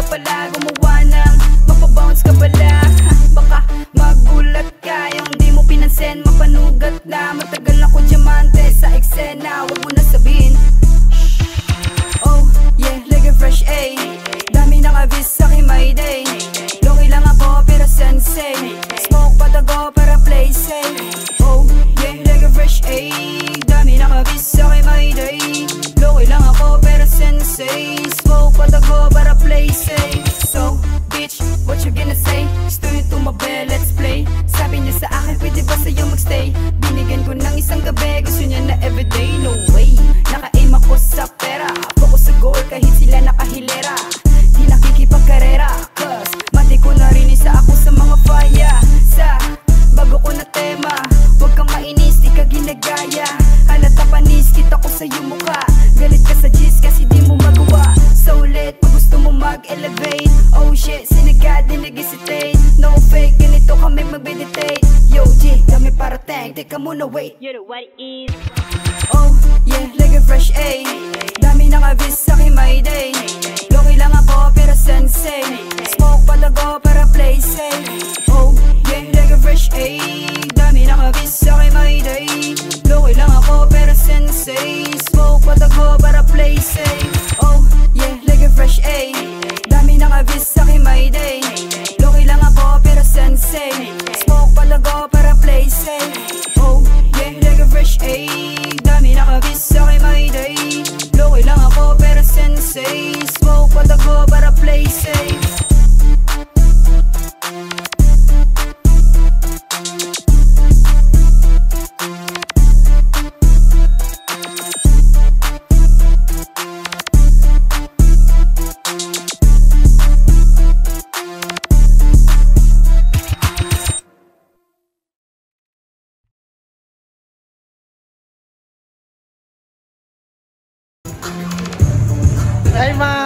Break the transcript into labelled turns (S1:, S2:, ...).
S1: nga pala gumawa ng mapabounce ka pala. Baka magulat ka, yung di mo pinansin, mapanugat na. Matagal ako diamante sa eksena, wag mo na sabihin. Oh yeah, like a fresh A, dami nakavis sa my day. Loki lang ako pero sensei, smoke patago para play safe. Oh yeah, like a fresh A, dami nakavis sa my day. Loki lang ako pero sensei, smoke patago para play safe. So bitch, what you gonna say? Gusto nyo tumabi, let's play. Sabi niya sa akin, pwede ba sa'yo magstay? Binigyan ko ng isang gabi, gusto niya na everyday. No way, naka-aim ako sa pera, focus sa goal kahit sila nakahilera. Di nakikipagkarera, cause mati ko na rin isa ako sa mga faya. Sa bago ko na tema, huwag kang mainis, di ka ginagaya. Halata panis, kita ko sa'yo mukha. Galit ka sa gis kasi di mo magawa. So lit, pag gusto mo mag-elevate. Oh shit, sinagad, di nag-hesitate. No fake, ganito kami mag-meditate. Yo G, kami para tank, teka muna wait.
S2: You know what it is.
S1: Oh yeah, like a fresh A, dami nakavis sa my day. Loki lang ako pero sensei, smoke patago para play safe. Oh yeah, like a fresh A, dami nakavis sa my day. Loki lang ako pero sensei, smoke patago para play safe. Oh yeah, like a fresh A, dami nakavis sa my day. Loki lang ako pero sensei, smoke patago para play safe. Oh yeah, like a fresh A, dami nakavis sa my day. Loki lang ako pero sensei, smoke patago para play safe.
S3: Hey ma!